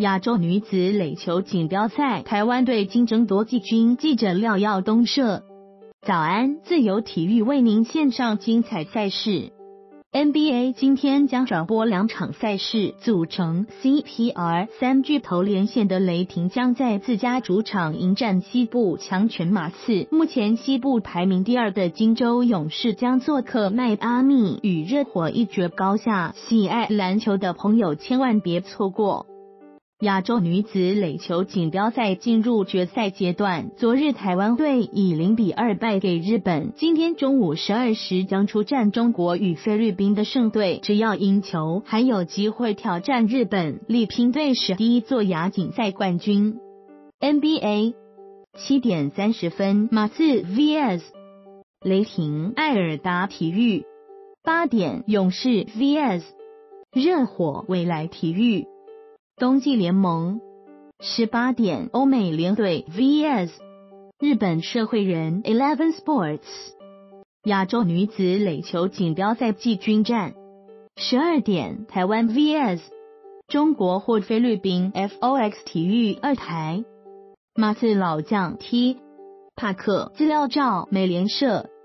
亚洲女子垒球锦标赛，台湾队金争夺季军。记者廖耀东社。早安，自由体育为您献上精彩赛事。NBA 今天将转播2场赛事，组成 CPR 3巨头连线的雷霆将在自家主场迎战西部强权马刺。目前西部排名第2的金州勇士将做客迈阿密与热火一决高下，喜爱篮球的朋友千万别错过。亚洲女子垒球锦标赛进入决赛阶段，昨日台湾队以0-2败给日本，今天中午12时将出战中国与菲律宾的胜队，只要赢球还有机会挑战日本，力拼队史第1座亚锦赛冠军。NBA 7点30分，马刺 vs 雷霆，爱尔达体育。8点，勇士 vs 热火，未来体育。冬季联盟。18点，欧美联队 vs 日本社会人 Eleven Sports。亚洲女子垒球锦标赛季军战。12点，台湾 vs 中国或菲律宾 FOX 体育2台。马刺老将 T 帕克，资料照美联社。